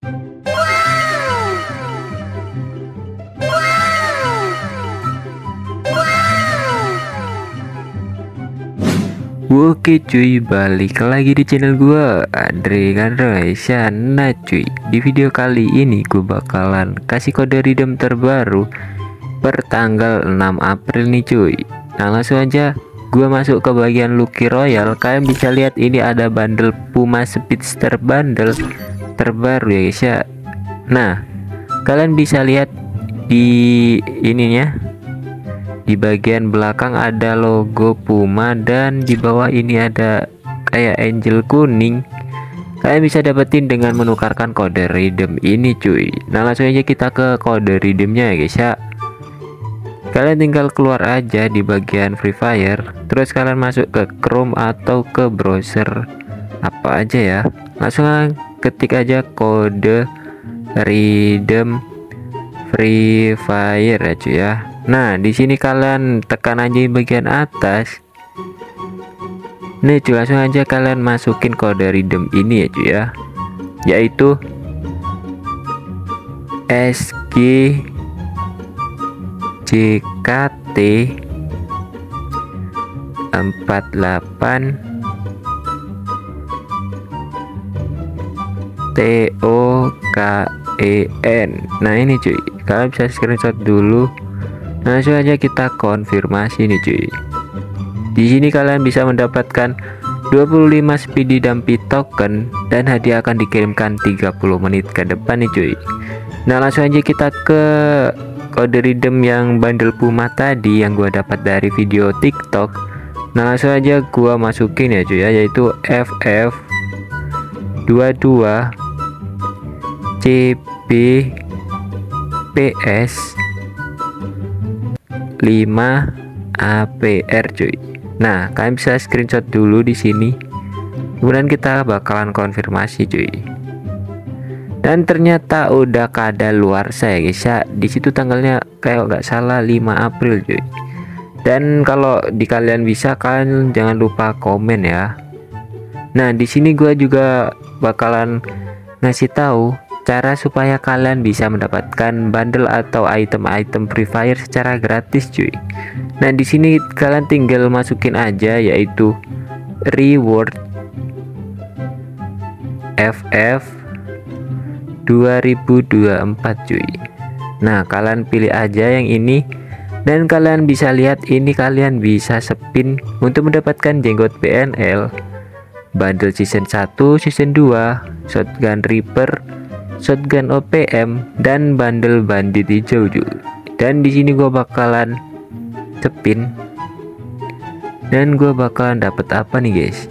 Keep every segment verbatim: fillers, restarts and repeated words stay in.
Oke cuy, balik lagi di channel gua Andre Gandraisya. Nah cuy, di video kali ini gue bakalan kasih kode redeem terbaru per tanggal enam April nih cuy. Nah langsung aja gua masuk ke bagian Lucky Royal. Kalian bisa lihat ini ada bundle Puma Speedster bundle terbaru ya guys ya. Nah kalian bisa lihat di ininya, di bagian belakang ada logo Puma dan di bawah ini ada kayak angel kuning. Kalian bisa dapetin dengan menukarkan kode redeem ini cuy. Nah langsung aja kita ke kode redeemnya ya guys ya. Kalian tinggal keluar aja di bagian Free Fire, terus kalian masuk ke Chrome atau ke browser apa aja ya. Langsung ketik aja kode redeem Free Fire ya cuy ya. Nah di sini kalian tekan aja di bagian atas. Nih cuy, langsung aja kalian masukin kode redeem ini ya cuy ya, yaitu S G J K T empat delapan T O K E N. Nah ini cuy, kalian bisa screenshot dulu. Nah, langsung aja kita konfirmasi nih cuy. Di sini kalian bisa mendapatkan dua puluh lima speedy dumpy token dan hadiah akan dikirimkan tiga puluh menit ke depan nih cuy. Nah langsung aja kita ke kode redeem yang bundle Puma tadi yang gua dapat dari video TikTok. Nah langsung aja gua masukin ya cuy ya, yaitu F F dua dua C B P S lima A P R cuy. Nah kalian bisa screenshot dulu di sini, kemudian kita bakalan konfirmasi cuy. Dan ternyata udah kadaluarsa ya guys ya. Di situ tanggalnya kayak nggak salah lima April cuy. Dan kalau di kalian bisa, kalian jangan lupa komen ya. Nah di sini gua juga bakalan ngasih tahu cara supaya kalian bisa mendapatkan bundle atau item-item Free Fire secara gratis cuy. Nah di sini kalian tinggal masukin aja, yaitu reward F F dua ribu dua puluh empat cuy. Nah kalian pilih aja yang ini dan kalian bisa lihat ini kalian bisa spin untuk mendapatkan jenggot B N L, bundle season satu, season dua, shotgun Reaper, shotgun O P M, dan bundle bandit hijau cuy. Dan di sini gua bakalan spin dan gua bakalan dapat apa nih guys.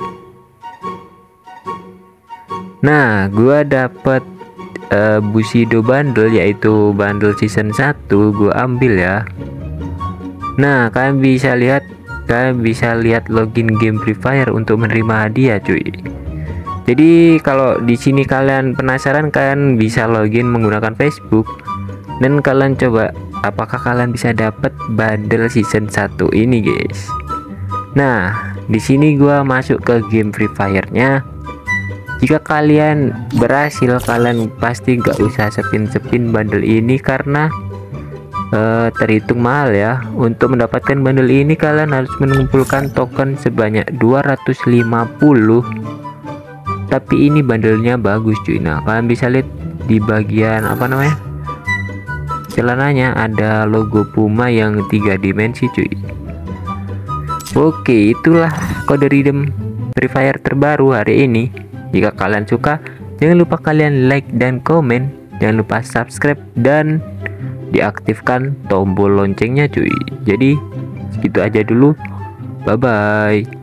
Nah gua dapat uh, Bushido bundle, yaitu bundle season satu. Gua ambil ya. Nah kalian bisa lihat kalian bisa lihat login game Free Fire untuk menerima hadiah cuy. Jadi kalau di sini kalian penasaran, kalian bisa login menggunakan Facebook dan kalian coba apakah kalian bisa dapat bundle season satu ini guys. Nah di sini gua masuk ke game Free Fire-nya. Jika kalian berhasil, kalian pasti gak usah spin-spin bundle ini karena uh, terhitung mahal ya. Untuk mendapatkan bundle ini kalian harus mengumpulkan token sebanyak dua ratus lima puluh. Tapi ini bandelnya bagus cuy. Nah kalian bisa lihat di bagian apa namanya, celananya ada logo Puma yang tiga dimensi cuy. Oke, itulah kode redeem Free Fire terbaru hari ini. Jika kalian suka, jangan lupa kalian like dan komen. Jangan lupa subscribe dan diaktifkan tombol loncengnya cuy. Jadi segitu aja dulu, bye bye.